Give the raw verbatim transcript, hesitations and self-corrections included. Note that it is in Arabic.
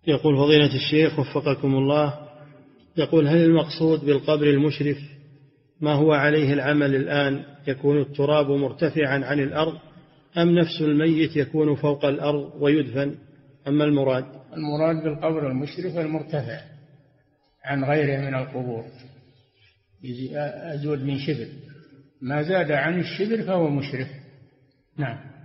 يقول فضيلة الشيخ وفقكم الله، يقول هل المقصود بالقبر المشرف ما هو عليه العمل الآن، يكون التراب مرتفعا عن الأرض، أم نفس الميت يكون فوق الأرض ويدفن؟ أما المراد المراد بالقبر المشرف المرتفع عن غيره من القبور، أزود من شبر، ما زاد عن الشبر فهو مشرف. نعم.